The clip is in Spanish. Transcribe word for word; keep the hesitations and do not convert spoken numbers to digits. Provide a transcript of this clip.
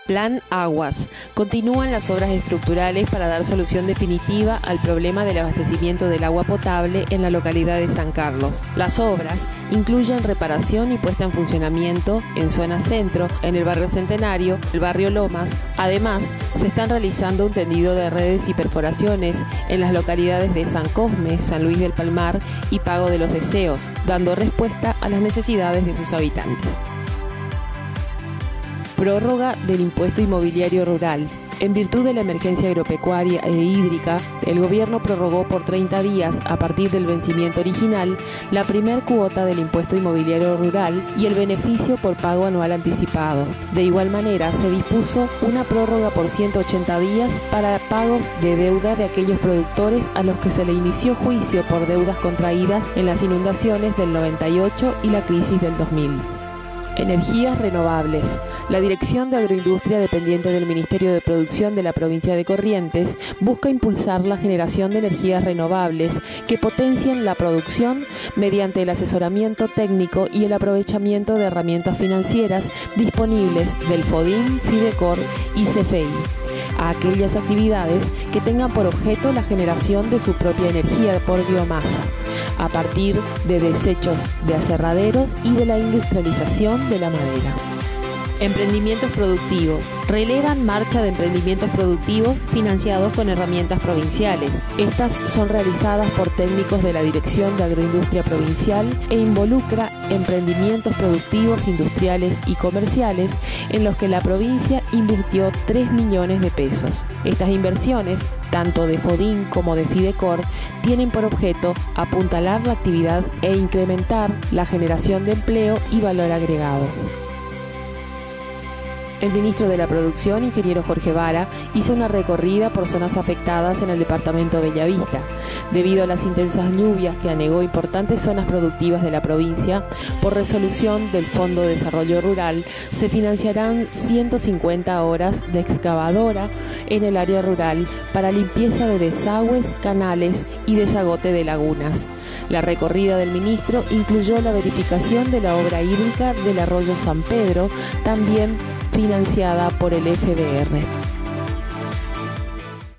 Plan Aguas. Continúan las obras estructurales para dar solución definitiva al problema del abastecimiento del agua potable en la localidad de San Carlos. Las obras incluyen reparación y puesta en funcionamiento en zona centro, en el barrio Centenario, el barrio Lomas. Además, se están realizando un tendido de redes y perforaciones en las localidades de San Cosme, San Luis del Palmar y Pago de los Deseos, dando respuesta a las necesidades de sus habitantes. Prórroga del impuesto inmobiliario rural. En virtud de la emergencia agropecuaria e hídrica, el gobierno prorrogó por treinta días, a partir del vencimiento original, la primer cuota del impuesto inmobiliario rural y el beneficio por pago anual anticipado. De igual manera, se dispuso una prórroga por ciento ochenta días para pagos de deuda de aquellos productores a los que se le inició juicio por deudas contraídas en las inundaciones del noventa y ocho y la crisis del dos mil. Energías renovables. La Dirección de Agroindustria, dependiente del Ministerio de Producción de la provincia de Corrientes, busca impulsar la generación de energías renovables que potencien la producción mediante el asesoramiento técnico y el aprovechamiento de herramientas financieras disponibles del FODIN, Fidecor y C F I, a aquellas actividades que tengan por objeto la generación de su propia energía por biomasa, a partir de desechos de aserraderos y de la industrialización de la madera. Emprendimientos productivos. Relevan marcha de emprendimientos productivos financiados con herramientas provinciales. Estas son realizadas por técnicos de la Dirección de Agroindustria Provincial e involucra emprendimientos productivos, industriales y comerciales en los que la provincia invirtió tres millones de pesos. Estas inversiones, tanto de FODIN como de Fidecor, tienen por objeto apuntalar la actividad e incrementar la generación de empleo y valor agregado. El ministro de la Producción, ingeniero Jorge Vara, hizo una recorrida por zonas afectadas en el departamento de Bellavista. Debido a las intensas lluvias que anegó importantes zonas productivas de la provincia, por resolución del Fondo de Desarrollo Rural, se financiarán ciento cincuenta horas de excavadora en el área rural para limpieza de desagües, canales y desagote de lagunas. La recorrida del ministro incluyó la verificación de la obra hídrica del arroyo San Pedro, también financiada por el F D R.